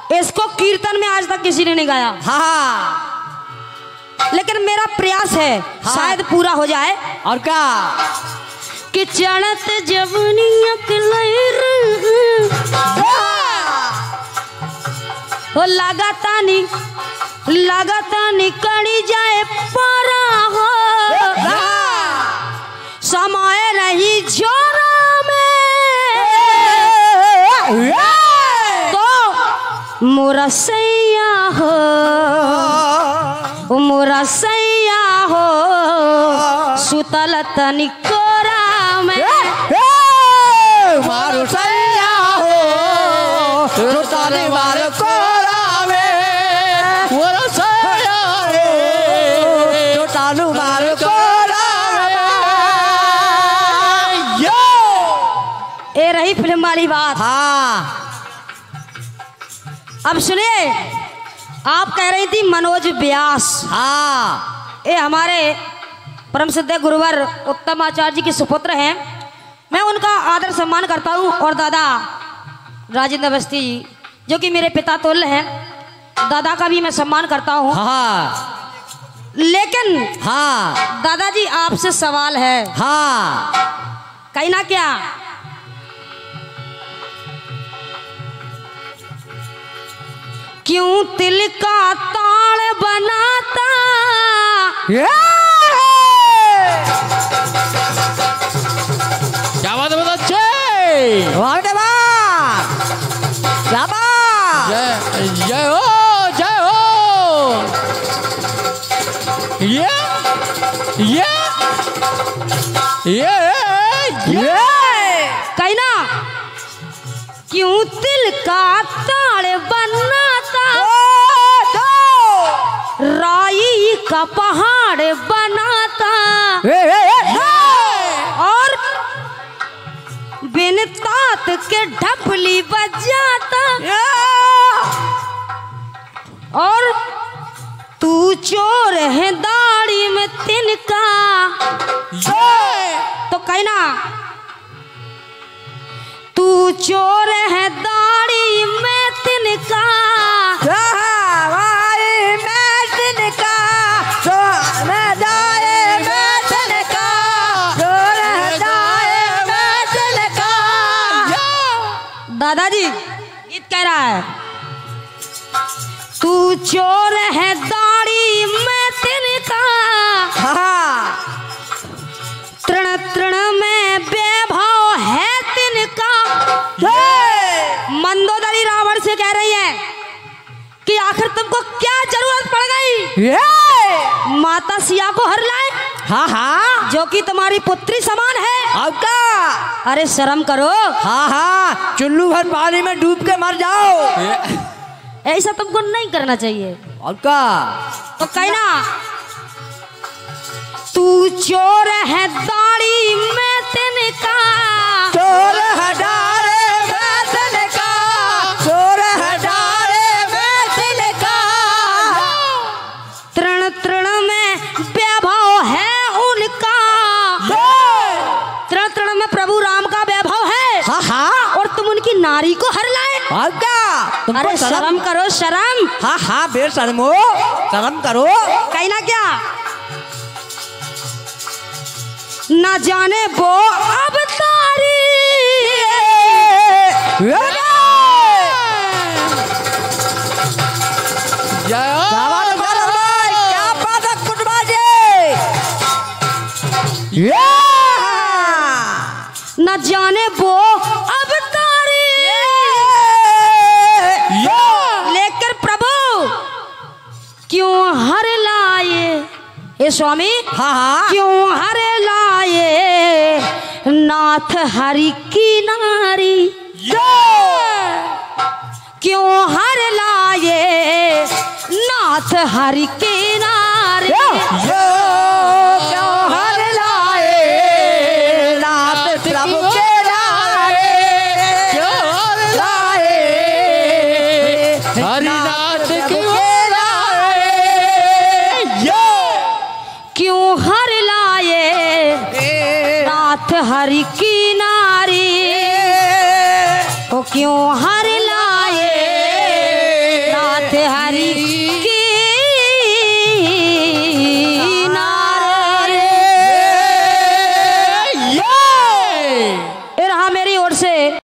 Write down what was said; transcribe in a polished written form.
इसको कीर्तन में आज तक किसी ने नहीं गाया। हाँ लेकिन मेरा प्रयास है शायद पूरा हो जाए। और क्या कि चढ़त जवनिया के लहर हो लगातानी कड़ी जाए पारा हो समाये रही जोरा में तो मोरा सैया हो सुतल तनी कोरा में मारो सैया हो सुतल मारो कोरा में मोरा सैया हो सुतल मारो कोरा में। यो ये रही फिल्म वाली बात। हाँ अब सुनिए, आप कह रही थी मनोज व्यास। हाँ ये हमारे परम सिद्ध गुरुवर उत्तम आचार्य जी के सुपुत्र हैं। मैं उनका आदर सम्मान करता हूँ और दादा राजेंद्र अवस्थी जी जो कि मेरे पिता तुल्य हैं, दादा का भी मैं सम्मान करता हूँ। हाँ लेकिन हाँ दादाजी आपसे सवाल है। हाँ कहीं ना क्या क्यों तिल का ताड़ बनाता क्या बात है बच्चे? जय हो ये कहीं ना क्यों तिल का ताड़ बनाता राई का पहाड़ बनाता और बिन तात के ढपली बजाता और तू चोर है दाढ़ी में तिनका। तो कहना तू चोर है दाढ़ी में तिनका दादाजी गीत कह रहा है तू चोर है दाढ़ी में तिनका तृण तृण में बेभाव है तिनका। मंदोदरी रावण से कह रही है कि आखिर तुमको क्या जरूरत पड़ गई माता सिया को हर लाए। हाँ हाँ जो कि तुम्हारी पुत्री समान है। अब क्या? अरे शर्म करो। हाँ हाँ चुल्लू भर पानी में डूब के मर जाओ। ऐसा तुमको नहीं करना चाहिए। और क्या? तो कहना तू चोर है दाढ़ी में तिनका चोर है दाढ़ी में तिनका चोर है दाढ़ी में तिनका तृण तृण में वैभव है उनका। तृण तृण में प्रभु राम का वैभव है। हाँ हाँ और तुम उनकी नारी को हर लाए। और क्या? अरे शर्म करो शर्म। हाँ हाँ बेशर्म हो शर्म करो। कहीं ना क्या ना जाने वो अब तारी न जाने वो अब तारी लेकर प्रभु क्यों हर लाए हे स्वामी। हाँ हाँ क्यों हर लाए नाथ हरि की नारी क्यों हर लाए नाथ हरि की नारी क्यों हर लाए नाथ प्रभु के नारे क्यों हर लाए हरिनाथ के नारे क्यों हर लाए नाथ हरि की नारी ओ क्यों हर लाए रहा मेरी ओर से।